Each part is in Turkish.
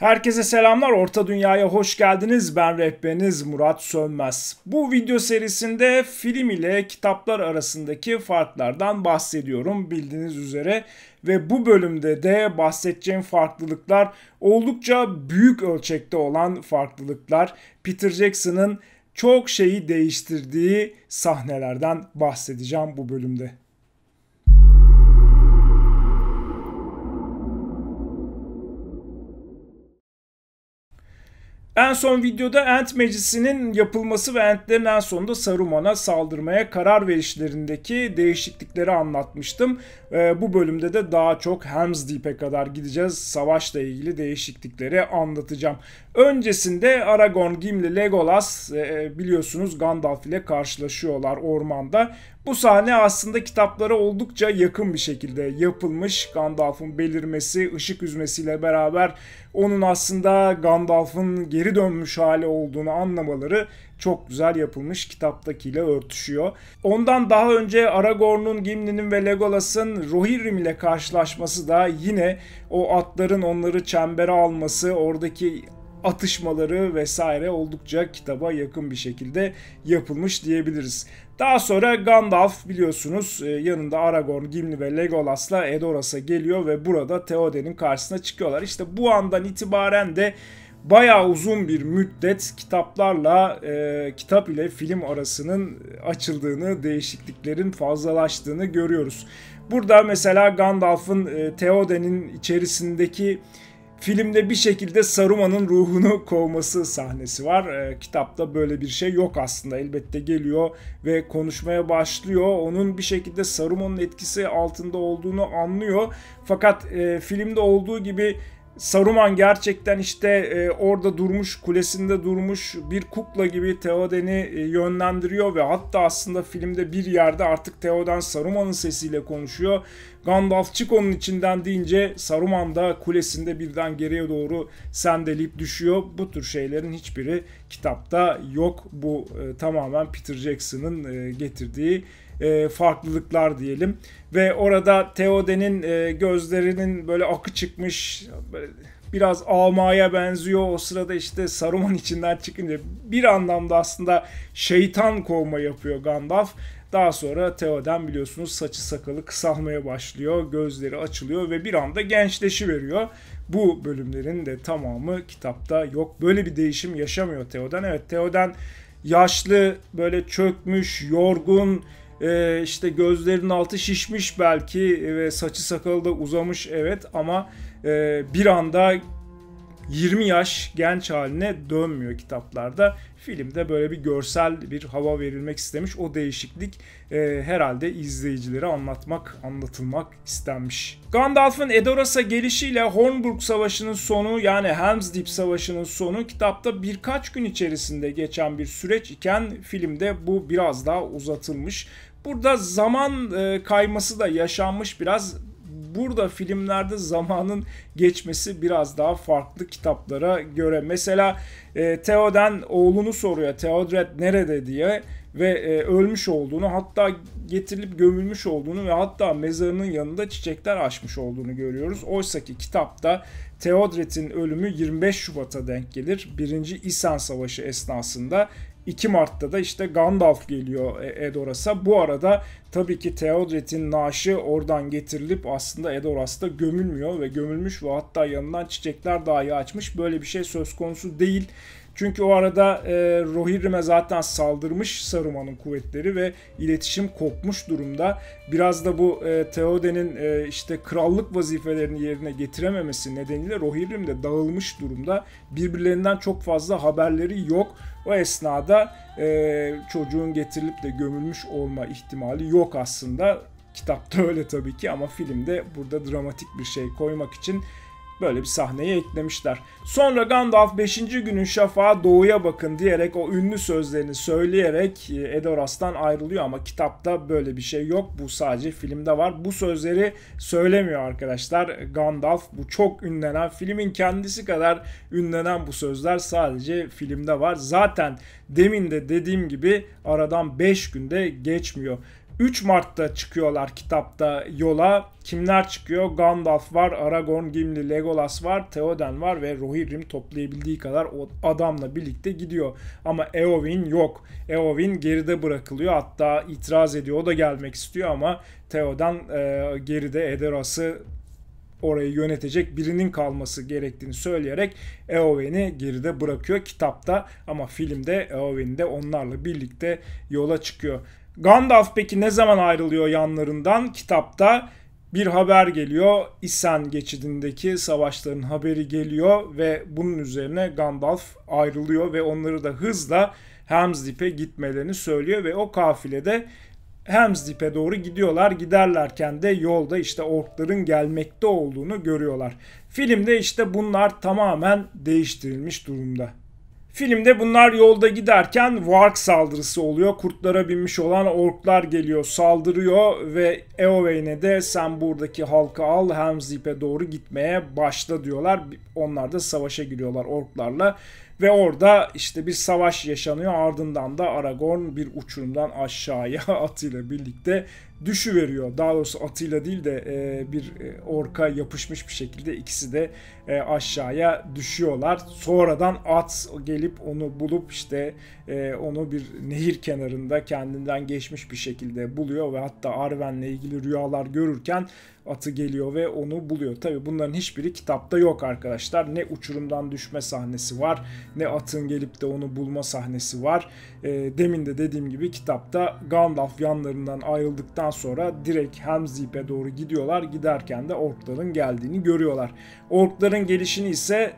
Herkese selamlar, Orta Dünya'ya hoş geldiniz. Ben rehberiniz Murat Sönmez. Bu video serisinde film ile kitaplar arasındaki farklardan bahsediyorum bildiğiniz üzere. Ve bu bölümde de bahsedeceğim farklılıklar oldukça büyük ölçekte olan farklılıklar. Peter Jackson'ın çok şeyi değiştirdiği sahnelerden bahsedeceğim bu bölümde. En son videoda Ent Meclisi'nin yapılması ve Entlerin en sonunda Saruman'a saldırmaya karar verişlerindeki değişiklikleri anlatmıştım. Bu bölümde de daha çok Helm's Deep'e kadar gideceğiz. Savaşla ilgili değişiklikleri anlatacağım. Öncesinde Aragorn, Gimli, Legolas biliyorsunuz Gandalf ile karşılaşıyorlar ormanda. Bu sahne aslında kitaplara oldukça yakın bir şekilde yapılmış. Gandalf'ın belirmesi, ışık üzmesiyle beraber onun aslında Gandalf'ın geri dönmüş hali olduğunu anlamaları çok güzel yapılmış, kitaptakiyle örtüşüyor. Ondan daha önce Aragorn'un, Gimli'nin ve Legolas'ın Rohirrim ile karşılaşması da yine o atların onları çembere alması, oradaki atışmaları vesaire oldukça kitaba yakın bir şekilde yapılmış diyebiliriz. Daha sonra Gandalf biliyorsunuz yanında Aragorn, Gimli ve Legolas'la Edoras'a geliyor ve burada Theoden'in karşısına çıkıyorlar. İşte bu andan itibaren de bayağı uzun bir müddet kitaplarla, kitap ile film arasının açıldığını, değişikliklerin fazlalaştığını görüyoruz. Burada mesela Gandalf'ın Theoden'in içerisindeki filmde bir şekilde Saruman'ın ruhunu kovması sahnesi var. Kitapta böyle bir şey yok aslında. Elbette geliyor ve konuşmaya başlıyor. Onun bir şekilde Saruman'ın etkisi altında olduğunu anlıyor. Fakat filmde olduğu gibi Saruman gerçekten işte orada durmuş, kulesinde durmuş bir kukla gibi Theoden'i yönlendiriyor ve hatta aslında filmde bir yerde artık Theoden Saruman'ın sesiyle konuşuyor. Gandalf çık onun içinden deyince Saruman da kulesinde birden geriye doğru sendeleyip düşüyor. Bu tür şeylerin hiçbiri kitapta yok. Bu tamamen Peter Jackson'ın getirdiği farklılıklar diyelim. Ve orada Theoden'in gözlerinin böyle akı çıkmış, böyle biraz amaya benziyor. O sırada işte Saruman içinden çıkınca bir anlamda aslında şeytan kovma yapıyor Gandalf. Daha sonra Theoden biliyorsunuz saçı sakalı kısalmaya başlıyor, gözleri açılıyor ve bir anda gençleşiveriyor. Bu bölümlerin de tamamı kitapta yok. Böyle bir değişim yaşamıyor Theoden. Evet, Theoden yaşlı, böyle çökmüş, yorgun, işte gözlerinin altı şişmiş belki ve saçı sakalı da uzamış, evet, ama bir anda 20 yaş genç haline dönmüyor kitaplarda. Filmde böyle bir görsel bir hava verilmek istemiş. O değişiklik herhalde izleyicilere anlatılmak istenmiş. Gandalf'ın Edoras'a gelişiyle Hornburg Savaşı'nın sonu, yani Helm's Deep Savaşı'nın sonu kitapta birkaç gün içerisinde geçen bir süreç iken filmde bu biraz daha uzatılmış. Burada zaman kayması da yaşanmış biraz. Burada filmlerde zamanın geçmesi biraz daha farklı kitaplara göre. Mesela Theoden oğlunu soruyor, Theodred nerede diye ve ölmüş olduğunu, hatta getirilip gömülmüş olduğunu ve hatta mezarının yanında çiçekler açmış olduğunu görüyoruz. Oysaki kitapta Theodred'in ölümü 25 Şubat'a denk gelir. 1. İsen Savaşı esnasında. 2 Mart'ta da işte Gandalf geliyor Edoras'a. Bu arada tabii ki Theodred'in naaşı oradan getirilip aslında Edoras'ta gömülmüyor ve gömülmüş ve hatta yanından çiçekler dahi açmış. Böyle bir şey söz konusu değil. Çünkü o arada Rohirrim'e zaten saldırmış Saruman'ın kuvvetleri ve iletişim kopmuş durumda. Biraz da bu Theoden'in işte krallık vazifelerini yerine getirememesi nedeniyle Rohirrim de dağılmış durumda. Birbirlerinden çok fazla haberleri yok. O esnada çocuğun getirilip de gömülmüş olma ihtimali yok aslında. Kitapta öyle tabii ki, ama filmde burada dramatik bir şey koymak için böyle bir sahneyi eklemişler. Sonra Gandalf 5. günün şafağı doğuya bakın diyerek o ünlü sözlerini söyleyerek Edoras'tan ayrılıyor, ama kitapta böyle bir şey yok. Bu sadece filmde var. Bu sözleri söylemiyor arkadaşlar Gandalf. Bu çok ünlenen, filmin kendisi kadar ünlenen bu sözler sadece filmde var. Zaten demin de dediğim gibi aradan 5 günde geçmiyor. 3 Mart'ta çıkıyorlar kitapta yola. Kimler çıkıyor? Gandalf var, Aragorn, Gimli, Legolas var, Theoden var ve Rohirrim toplayabildiği kadar o adamla birlikte gidiyor. Ama Eowyn yok. Eowyn geride bırakılıyor. Hatta itiraz ediyor. O da gelmek istiyor ama Theoden geride, Edoras orayı yönetecek birinin kalması gerektiğini söyleyerek Eowyn'i geride bırakıyor kitapta, ama filmde Eowyn de onlarla birlikte yola çıkıyor. Gandalf peki ne zaman ayrılıyor yanlarından? Kitapta bir haber geliyor. Isen geçidindeki savaşların haberi geliyor ve bunun üzerine Gandalf ayrılıyor ve onları da hızla Helm's Deep'e gitmelerini söylüyor ve o kafilede Helm's Deep'e doğru gidiyorlar. Giderlerken de yolda işte orkların gelmekte olduğunu görüyorlar. Filmde işte bunlar tamamen değiştirilmiş durumda. Filmde bunlar yolda giderken Warg saldırısı oluyor. Kurtlara binmiş olan orklar geliyor, saldırıyor ve Eowyn'e de sen buradaki halkı al, Helm's Deep'e doğru gitmeye başla diyorlar. Onlar da savaşa giriyorlar orklarla. Ve orada işte bir savaş yaşanıyor. Ardından da Aragorn bir uçurumdan aşağıya atıyla birlikte düşüveriyor. Daha doğrusu atıyla değil de bir orka yapışmış bir şekilde ikisi de aşağıya düşüyorlar. Sonradan at gelip onu bulup işte onu bir nehir kenarında kendinden geçmiş bir şekilde buluyor ve hatta Arwen'le ilgili rüyalar görürken atı geliyor ve onu buluyor. Tabi bunların hiçbiri kitapta yok arkadaşlar. Ne uçurumdan düşme sahnesi var, ne atın gelip de onu bulma sahnesi var. Demin de dediğim gibi kitapta Gandalf yanlarından ayrıldıktan sonra direkt Helm's Deep'e doğru gidiyorlar. Giderken de orkların geldiğini görüyorlar. Orkların gelişini ise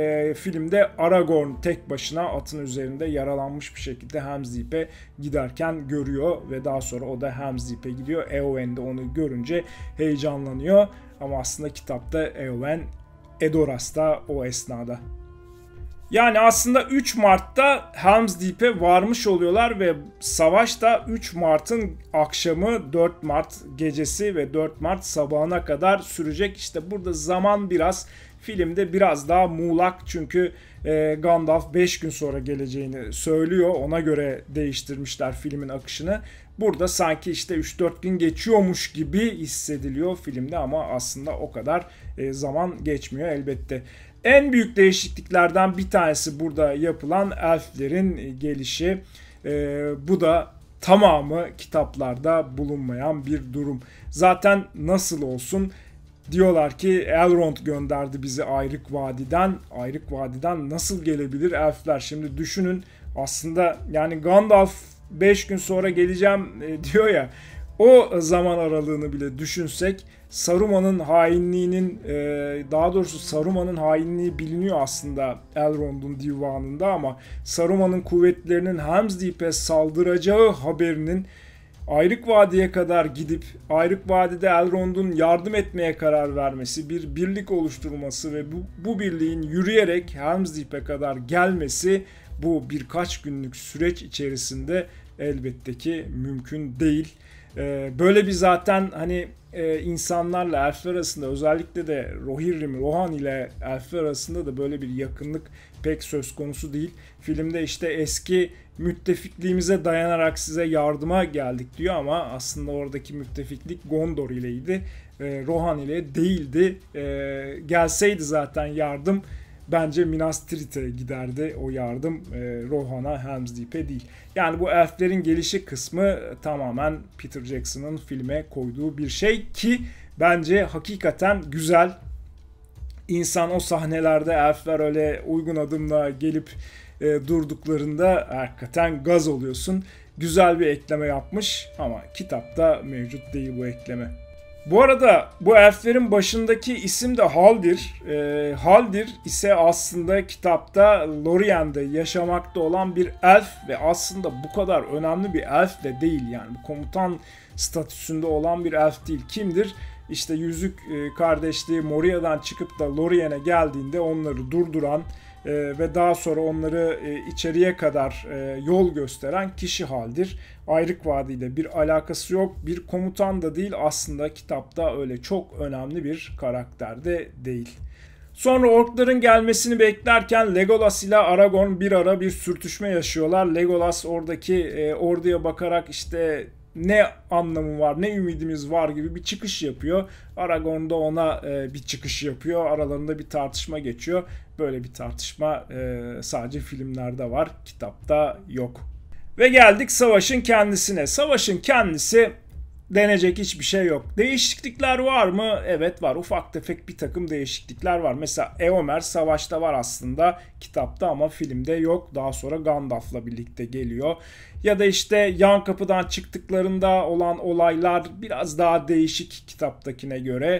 filmde Aragorn tek başına atın üzerinde yaralanmış bir şekilde Helm's Deep'e giderken görüyor ve daha sonra o da Helm's Deep'e gidiyor. Eowyn de onu görünce heyecanlanıyor ama aslında kitapta Eowyn Edoras'ta o esnada. Yani aslında 3 Mart'ta Helm's Deep'e varmış oluyorlar ve savaş da 3 Mart'ın akşamı, 4 Mart gecesi ve 4 Mart sabahına kadar sürecek. İşte burada zaman biraz filmde biraz daha muğlak, çünkü Gandalf 5 gün sonra geleceğini söylüyor. Ona göre değiştirmişler filmin akışını. Burada sanki işte 3-4 gün geçiyormuş gibi hissediliyor filmde ama aslında o kadar zaman geçmiyor elbette. En büyük değişikliklerden bir tanesi burada yapılan elflerin gelişi. Bu da tamamı kitaplarda bulunmayan bir durum. Zaten nasıl olsun diyorlar ki Elrond gönderdi bizi Ayrık Vadi'den. Ayrık Vadi'den nasıl gelebilir elfler? Şimdi düşünün, aslında yani Gandalf 5 gün sonra geleceğim diyor ya, o zaman aralığını bile düşünsek Saruman'ın hainliğinin daha doğrusu Saruman'ın hainliği biliniyor aslında Elrond'un divanında, ama Saruman'ın kuvvetlerinin Helm's Deep'e saldıracağı haberinin Ayrık Vadi'ye kadar gidip Ayrık Vadi'de Elrond'un yardım etmeye karar vermesi, bir birlik oluşturması ve bu birliğin yürüyerek Helm's Deep'e kadar gelmesi bu birkaç günlük süreç içerisinde elbette ki mümkün değil. Böyle bir zaten hani insanlarla elfler arasında, özellikle de Rohirrim, Rohan ile elfler arasında da böyle bir yakınlık pek söz konusu değil. Filmde işte eski müttefikliğimize dayanarak size yardıma geldik diyor ama aslında oradaki müttefiklik Gondor ileydi. Rohan ile değildi. Gelseydi zaten yardım, bence Minas Tirith'e giderdi o yardım, Rohan'a, Helm's Deep'e değil. Yani bu elflerin gelişi kısmı tamamen Peter Jackson'ın filme koyduğu bir şey ki bence hakikaten güzel. İnsan o sahnelerde elfler öyle uygun adımla gelip durduklarında hakikaten gaz oluyorsun. Güzel bir ekleme yapmış ama kitapta mevcut değil bu ekleme. Bu arada bu elflerin başındaki isim de Haldir. Haldir ise aslında kitapta Lorien'de yaşamakta olan bir elf ve aslında bu kadar önemli bir elf de değil, yani bu komutan statüsünde olan bir elf değil. Kimdir? İşte Yüzük Kardeşliği Moria'dan çıkıp da Lorien'e geldiğinde onları durduran ve daha sonra onları içeriye kadar yol gösteren kişi Haldir. Ayrık Vadi ile bir alakası yok. Bir komutan da değil, aslında kitapta öyle çok önemli bir karakter de değil. Sonra orkların gelmesini beklerken Legolas ile Aragorn bir ara bir sürtüşme yaşıyorlar. Legolas oradaki orduya bakarak işte ne anlamı var, ne ümidimiz var gibi bir çıkış yapıyor. Aragorn da ona bir çıkış yapıyor. Aralarında bir tartışma geçiyor. Böyle bir tartışma sadece filmlerde var, kitapta yok. Ve geldik savaşın kendisine. Savaşın kendisi denecek hiçbir şey yok. Değişiklikler var mı? Evet var. Ufak tefek bir takım değişiklikler var. Mesela Éomer savaşta var aslında kitapta ama filmde yok. Daha sonra Gandalf'la birlikte geliyor. Ya da işte yan kapıdan çıktıklarında olan olaylar biraz daha değişik kitaptakine göre.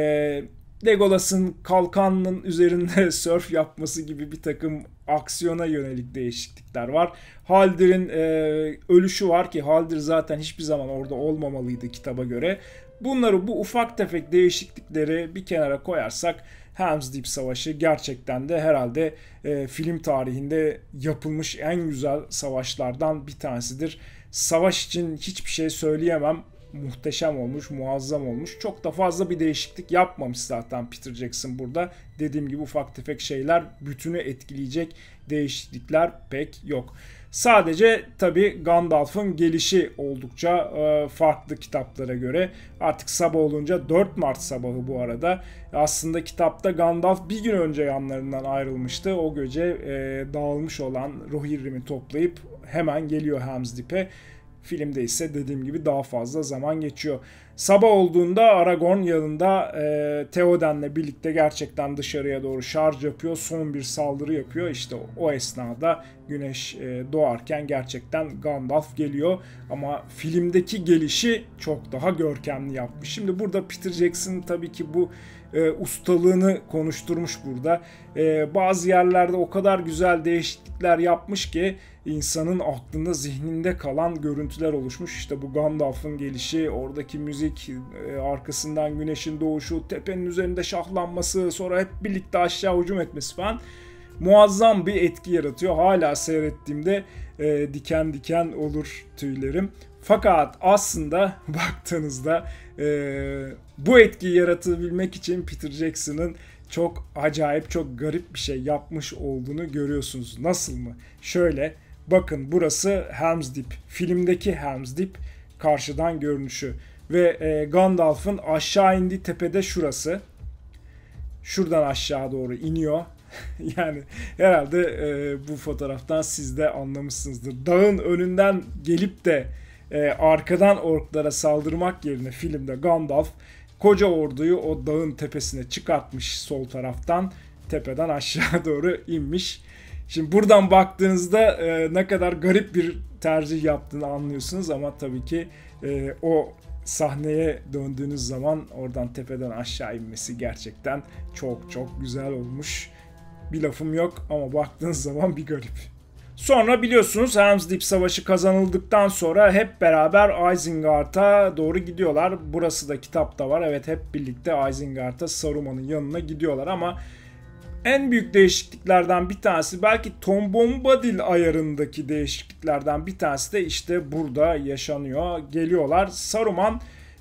Legolas'ın kalkanın üzerinde sörf yapması gibi bir takım aksiyona yönelik değişiklikler var. Haldir'in ölüşü var ki Haldir zaten hiçbir zaman orada olmamalıydı kitaba göre. Bunları, bu ufak tefek değişiklikleri bir kenara koyarsak Helm's Deep Savaşı gerçekten de herhalde film tarihinde yapılmış en güzel savaşlardan bir tanesidir. Savaş için hiçbir şey söyleyemem. Muhteşem olmuş, muazzam olmuş. Çok da fazla bir değişiklik yapmamış zaten Peter Jackson burada. Dediğim gibi ufak tefek şeyler, bütünü etkileyecek değişiklikler pek yok. Sadece tabii Gandalf'ın gelişi oldukça farklı kitaplara göre. Artık sabah olunca 4 Mart sabahı bu arada. Aslında kitapta Gandalf bir gün önce yanlarından ayrılmıştı. O gece dağılmış olan Rohirrim'i toplayıp hemen geliyor Helm's Deep'e. Filmde ise dediğim gibi daha fazla zaman geçiyor. Sabah olduğunda Aragorn yanında Theoden'le birlikte gerçekten dışarıya doğru şarj yapıyor. Son bir saldırı yapıyor. İşte o esnada güneş doğarken gerçekten Gandalf geliyor. Ama filmdeki gelişi çok daha görkemli yapmış. Şimdi burada Peter Jackson tabii ki bu ustalığını konuşturmuş burada. Bazı yerlerde o kadar güzel değişiklikler yapmış ki insanın aklında, zihninde kalan görüntüler oluşmuş. İşte bu Gandalf'ın gelişi, oradaki müzik, arkasından güneşin doğuşu, tepenin üzerinde şahlanması, sonra hep birlikte aşağı hücum etmesi falan muazzam bir etki yaratıyor. Hala seyrettiğimde diken diken olur tüylerim. Fakat aslında baktığınızda bu etkiyi yaratabilmek için Peter Jackson'ın çok acayip, çok garip bir şey yapmış olduğunu görüyorsunuz. Nasıl mı? Şöyle, bakın burası Helm's Deep. Filmdeki Helm's Deep karşıdan görünüşü. Ve Gandalf'ın aşağı indiği tepede şurası. Şuradan aşağı doğru iniyor. Yani herhalde bu fotoğraftan siz de anlamışsınızdır. Dağın önünden gelip de arkadan orklara saldırmak yerine filmde Gandalf koca orduyu o dağın tepesine çıkartmış, sol taraftan tepeden aşağı doğru inmiş. Şimdi buradan baktığınızda ne kadar garip bir tercih yaptığını anlıyorsunuz ama tabii ki o sahneye döndüğünüz zaman oradan tepeden aşağı inmesi gerçekten çok çok güzel olmuş. Bir lafım yok ama baktığınız zaman bir garip. Sonra biliyorsunuz Helm's Deep Savaşı kazanıldıktan sonra hep beraber Isengard'a doğru gidiyorlar. Burası da kitapta var. Evet, hep birlikte Isengard'a, Saruman'ın yanına gidiyorlar ama en büyük değişikliklerden bir tanesi, belki Tom Bombadil ayarındaki değişikliklerden bir tanesi de işte burada yaşanıyor. Geliyorlar. Saruman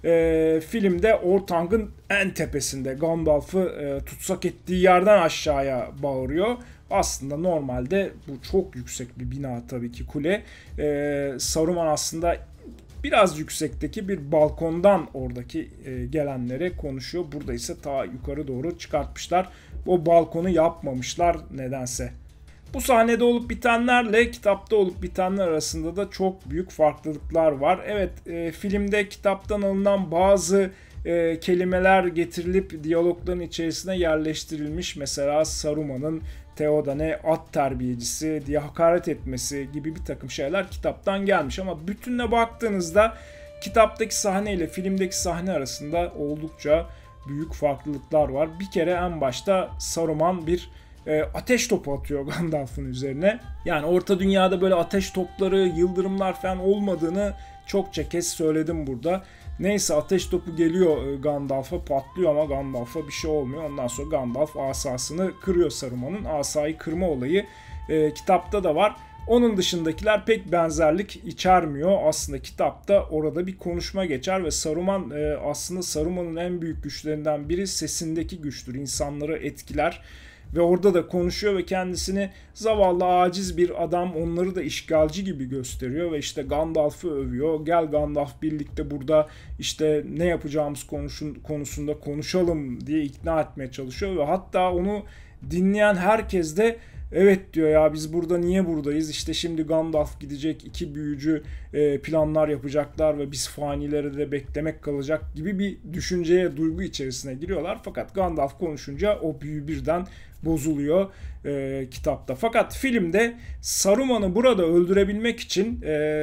filmde Orthanc'ın en tepesinde Gandalf'ı tutsak ettiği yerden aşağıya bağırıyor. Aslında normalde bu çok yüksek bir bina, tabii ki kule. Saruman aslında biraz yüksekteki bir balkondan oradaki gelenlere konuşuyor. Burada ise ta yukarı doğru çıkartmışlar. O balkonu yapmamışlar nedense. Bu sahnede olup bitenlerle kitapta olup bitenler arasında da çok büyük farklılıklar var. Evet, filmde kitaptan alınan bazı kelimeler getirilip diyalogların içerisine yerleştirilmiş. Mesela Saruman'ın Theoden'e at terbiyecisi diye hakaret etmesi gibi bir takım şeyler kitaptan gelmiş. Ama bütününe baktığınızda kitaptaki sahne ile filmdeki sahne arasında oldukça büyük farklılıklar var. Bir kere en başta Saruman bir ateş topu atıyor Gandalf'ın üzerine. Yani Orta Dünya'da böyle ateş topları, yıldırımlar falan olmadığını çokça kez söyledim burada. Neyse, ateş topu geliyor Gandalf'a, patlıyor ama Gandalf'a bir şey olmuyor. Ondan sonra Gandalf asasını kırıyor Saruman'ın. Asayı kırma olayı kitapta da var. Onun dışındakiler pek benzerlik içermiyor. Aslında kitapta orada bir konuşma geçer ve Saruman aslında Saruman'ın en büyük güçlerinden biri sesindeki güçtür. İnsanları etkiler. ve orada da konuşuyor ve kendisini zavallı aciz bir adam, onları da işgalci gibi gösteriyor ve işte Gandalf'ı övüyor. Gel Gandalf, birlikte burada işte ne yapacağımız konusunda konuşalım diye ikna etmeye çalışıyor ve hatta onu dinleyen herkes de evet diyor, ya biz burada niye buradayız? İşte şimdi Gandalf gidecek, iki büyücü planlar yapacaklar ve biz fanilere de beklemek kalacak gibi bir düşünceye, duygu içerisine giriyorlar. Fakat Gandalf konuşunca o büyü birden bozuluyor kitapta. Fakat filmde Saruman'ı burada öldürebilmek için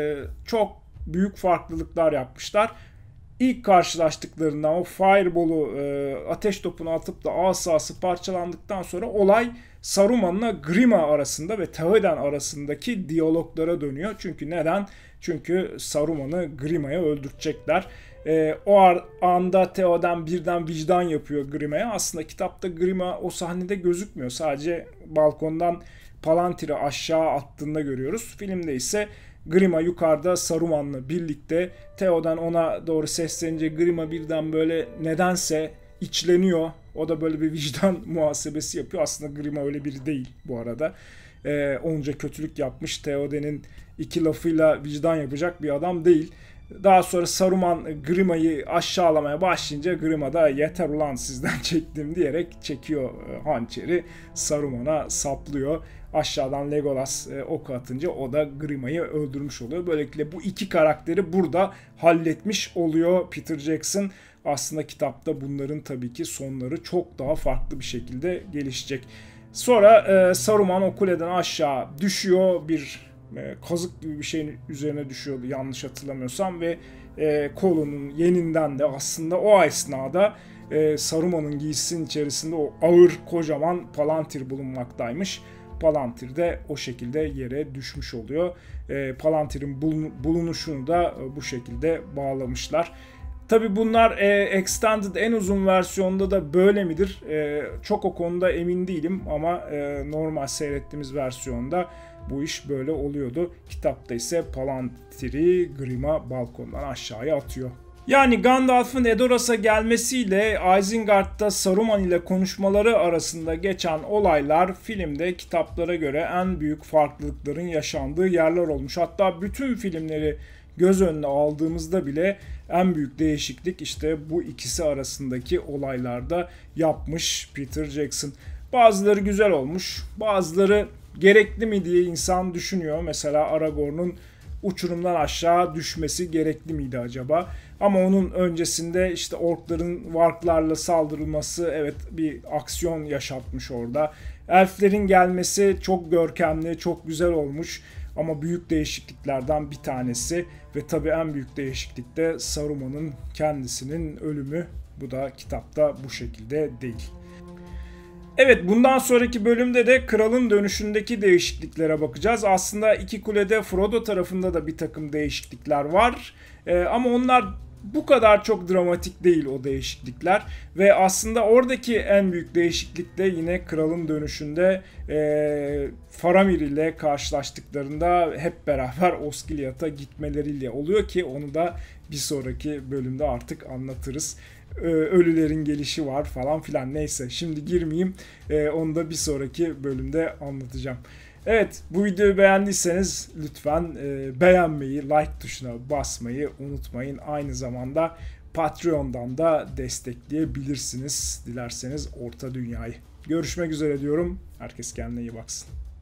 çok büyük farklılıklar yapmışlar. İlk karşılaştıklarından o fireball'u, ateş topunu atıp da asası parçalandıktan sonra olay Saruman'la Grima arasında ve Théoden arasındaki diyaloglara dönüyor. Çünkü neden? Çünkü Saruman'ı Grima'ya öldürecekler. O anda Théoden birden vicdan yapıyor Grima'ya. Aslında kitapta Grima o sahnede gözükmüyor. Sadece balkondan Palantir'i aşağı attığında görüyoruz. Filmde ise Grima yukarıda Saruman'la birlikte, Théoden ona doğru seslenince Grima birden böyle nedense içleniyor. O da böyle bir vicdan muhasebesi yapıyor. Aslında Grima öyle biri değil bu arada. Onca kötülük yapmış. Théoden'in iki lafıyla vicdan yapacak bir adam değil. Daha sonra Saruman Grima'yı aşağılamaya başlayınca Grima da yeter ulan sizden çektim diyerek çekiyor hançeri, Saruman'a saplıyor. Aşağıdan Legolas ok atınca o da Grima'yı öldürmüş oluyor. Böylelikle bu iki karakteri burada halletmiş oluyor Peter Jackson. Aslında kitapta bunların tabii ki sonları çok daha farklı bir şekilde gelişecek. Sonra Saruman o kuleden aşağı düşüyor, bir kazık gibi bir şeyin üzerine düşüyordu yanlış hatırlamıyorsam ve kolunun yeninden de aslında o esnada Saruman'ın giysisinin içerisinde o ağır kocaman Palantir bulunmaktaymış. Palantir de o şekilde yere düşmüş oluyor. Palantir'in bulunuşunu da bu şekilde bağlamışlar. Tabi bunlar Extended en uzun versiyonda da böyle midir? Çok o konuda emin değilim ama normal seyrettiğimiz versiyonda bu iş böyle oluyordu. Kitapta ise Palantir'i Grima balkondan aşağıya atıyor. Yani Gandalf'ın Edoras'a gelmesiyle Isengard'da Saruman ile konuşmaları arasında geçen olaylar filmde kitaplara göre en büyük farklılıkların yaşandığı yerler olmuş. Hatta bütün filmleri göz önüne aldığımızda bile en büyük değişiklik işte bu ikisi arasındaki olaylarda yapmış Peter Jackson. Bazıları güzel olmuş, bazıları gerekli mi diye insan düşünüyor. Mesela Aragorn'un uçurumdan aşağı düşmesi gerekli miydi acaba? Ama onun öncesinde işte orkların warglarla saldırılması, evet, bir aksiyon yaşatmış orada. Elflerin gelmesi çok görkemli, çok güzel olmuş. Ama büyük değişikliklerden bir tanesi ve tabii en büyük değişiklik de Saruman'ın kendisinin ölümü. Bu da kitapta bu şekilde değil. Evet, bundan sonraki bölümde de kralın dönüşündeki değişikliklere bakacağız. Aslında iki kulede Frodo tarafında da bir takım değişiklikler var. Ama onlar bu kadar çok dramatik değil, o değişiklikler. Ve aslında oradaki en büyük değişiklik de yine kralın dönüşünde Faramir ile karşılaştıklarında hep beraber Osgiliath'a gitmeleriyle oluyor ki onu da bir sonraki bölümde artık anlatırız. Ölülerin gelişi var falan filan, neyse şimdi girmeyeyim, onu da bir sonraki bölümde anlatacağım. Evet, bu videoyu beğendiyseniz lütfen beğenmeyi, like tuşuna basmayı unutmayın. Aynı zamanda Patreon'dan da destekleyebilirsiniz dilerseniz Orta Dünya'yı. Görüşmek üzere diyorum. Herkes kendine iyi baksın.